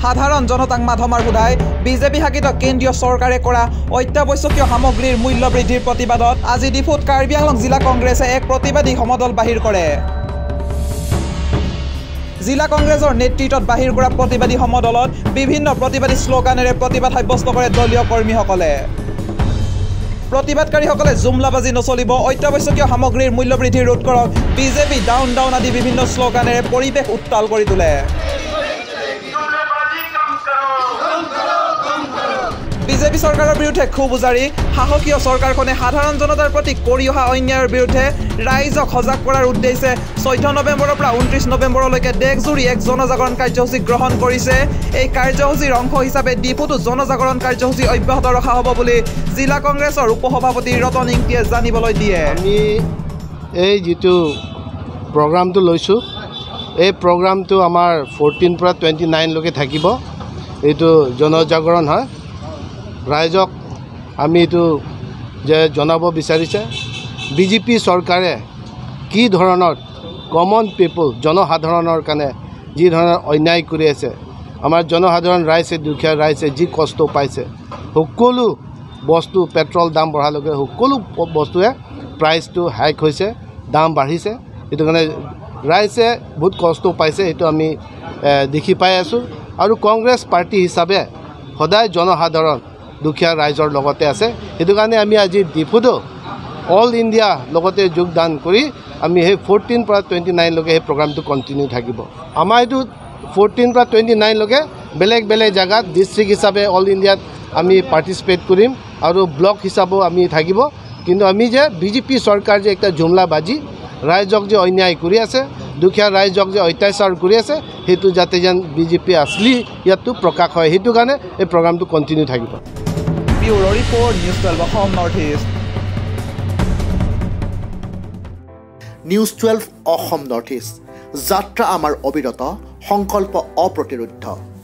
সাধাৰণ জনতাক মাধমাৰ সোধাই বিজেপি শাসিত কেন্দ্ৰীয় চৰকাৰে কৰা অত্যাৱশ্যকীয় সামগ্ৰীৰ মূল্য বৃদ্ধিৰ প্ৰতিবাদত আজি ডিফুত কাৰ্বি আংলং জিলা কংগ্ৰেছে এক প্ৰতিবাদী সমদল বাহিৰ কৰে। জিলা কংগ্ৰেছৰ নেতৃত্বত বাহিৰ কৰা প্ৰতিবাদী সমদলত বিভিন্ন প্ৰতিবাদী শ্লোগানেৰে প্ৰতিবাদ সাব্যস্ত কৰে দলীয় কৰ্মীসকলে। প্ৰতিবাদকাৰীসকলে জুমলাবাজি নচলিব, অত্যাৱশ্যকীয় সামগ্ৰীৰ মূল্য বৃদ্ধি ৰোধ কৰক, বিজেপি ডাউন ডাউন আদি বিভিন্ন শ্লোগানেৰে পৰিৱেশ উত্তাল কৰি তোলে। বিজেপি চৰকাৰৰ বিৰুদ্ধে ক্ষোভ উজাৰি সাহসীয় চৰকাৰখনে সাধাৰণ জনতাৰ প্ৰতি কৰি অহা অন্যায়ৰ বিৰুদ্ধে ৰাইজক সজাগ কৰাৰ উদ্দেশ্যে 14 নৱেম্বৰৰ পৰা 29 নৱেম্বৰলৈকে দেশজুৰি এক জনজাগৰণ কাৰ্যসূচী গ্ৰহণ কৰিছে। এই কাৰ্যসূচীৰ অংশ হিচাপে ডিফুতো জনজাগৰণ কাৰ্যসূচী অব্যাহত ৰখা হ'ব বুলি জিলা কংগ্ৰেছৰ উপসভাপতি ৰতন ইংতিয়ে জানিবলৈ দিয়ে। আমি এই যিটো প্ৰগ্ৰামটো লৈছোঁ, এই প্ৰগ্ৰামটো আমাৰ 14 পৰা 29 লৈকে থাকিব। এইটো জনজাগৰণ হয়। ৰাইজক আমি এইটো যে জনাব বিচাৰিছে বিজেপি চৰকাৰে কি ধৰণৰ কমন পিপল জনসাধাৰণৰ কাৰণে যি ধৰণৰ অন্যায় কৰি আছে, আমাৰ জনসাধাৰণ ৰাইজে দুখীয়া ৰাইজে যি কষ্ট পাইছে, সকলো বস্তু পেট্ৰল দাম বঢ়ালৈকে সকলো বস্তুৱে প্ৰাইচটো হাইক হৈছে, দাম বাঢ়িছে। সেইটো কাৰণে ৰাইজে বহুত কষ্ট পাইছে, সেইটো আমি দেখি পাই আছোঁ। আৰু কংগ্ৰেছ পাৰ্টি হিচাপে সদায় জনসাধাৰণ দুখীয়া ৰাইজৰ লগতে আছে। সেইটো কাৰণে আমি আজি ডিফুতো অল ইণ্ডিয়া লগতে যোগদান কৰি আমি সেই 14 পৰা 29 লৈকে সেই প্ৰগ্ৰামটো কণ্টিনিউ থাকিব। আমাৰ এইটো 14 পৰা 29 লৈকে বেলেগ বেলেগ জেগাত ডিষ্ট্ৰিক্ট হিচাপে অল ইণ্ডিয়াত আমি পাৰ্টিচিপেট কৰিম আৰু ব্লক হিচাপেও আমি থাকিব। কিন্তু আমি যে বিজেপি চৰকাৰ যে একটা জুমলাবাজি ৰাইজক যে অন্যায় কৰি আছে, দুখীয়া ৰাইজক যে অত্যাচাৰ কৰি আছে, সেইটো যাতে যেন বিজেপি আছলি ইয়াতো প্ৰকাশ হয়, সেইটো কাৰণে এই প্ৰগ্ৰামটো কণ্টিনিউ থাকিব। Bureau report, news 12 Assam north east. News 12 Assam north east, যাত্ৰা আমাৰ অবিৰত, সংকল্প অপ্ৰতিৰোধ্য।